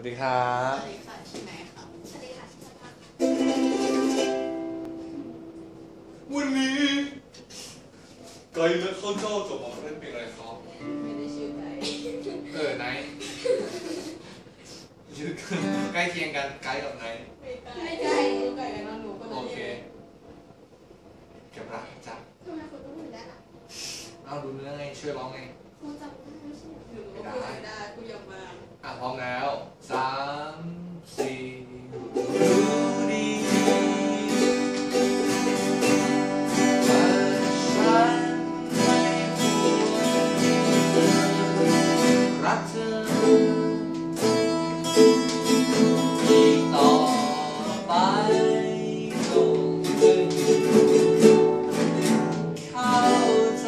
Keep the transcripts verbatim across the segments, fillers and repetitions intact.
ดีครับสวัสดีค่ะชื่อไหนครับสวัสดีค่ะชื่อพักวันนี้ไก่และข้าวเจ้าจะมาเล่นเพลงอะไรครับไม่ได้ชื่อไก่เออไนท์ชื่อใกล้เคียงกันไก่กับไนท์ไม่ใช่ชื่อไก่กับน้องหนูก็เลยโอเคเก็บรักจ้ะทำไมคุณต้องถึงได้ล่ะเอาดูเนื้อไงช่วยร้องไงคุณจำได้ไม่ใช่เหรอหนูก็พูดไม่ได้กูยังมาอ่ะพร้อมแล้วสามสี่รู้ดีว่าฉันไม่ควรรักเธออีกต่อไปคงจะเข้าใจ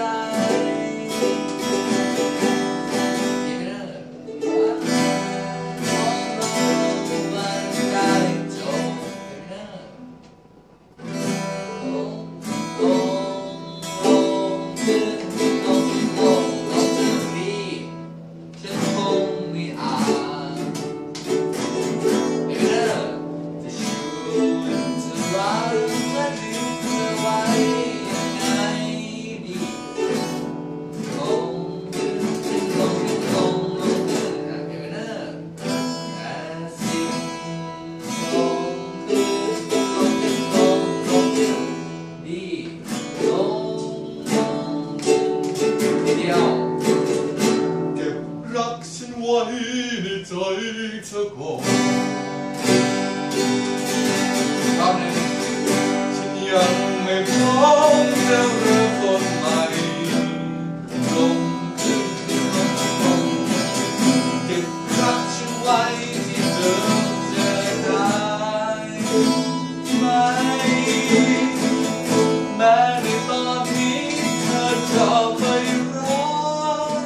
ไว้ในใจเธอก่อนตอนนี้ฉันยังไม่พร้อมจะเริ่มต้นใหม่ลงถึงลงเก็บรักฉันไว้ที่เดิมจะได้ไหมแม้ในตอนนี้เธอจะไม่รัก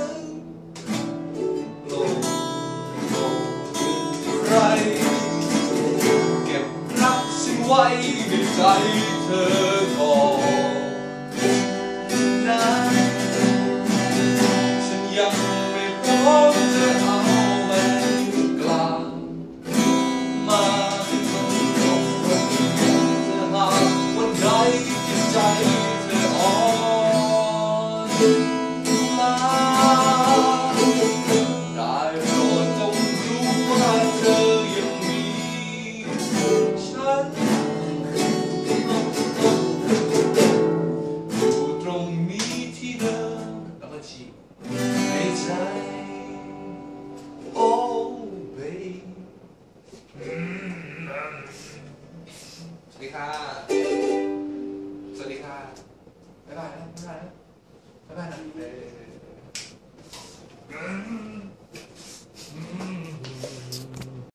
เก็บรักฉันไว้ในใจเธอก่อนนะฉันยังไม่พร้อมจะเอามันกลับมาถ้าหากวันใดจิตใจเธออ่อนล้าได้โปรดจงรู้ว่าเธอยังมีฉันอยู่ตรงนี้ที่เดิมแล้วก็ชี้ในใจโอ้เบย์สวัสดีค่ะสวัสดีค่ะบ๊ายบายนะบ๊ายบายนะบ๊ายบายนะ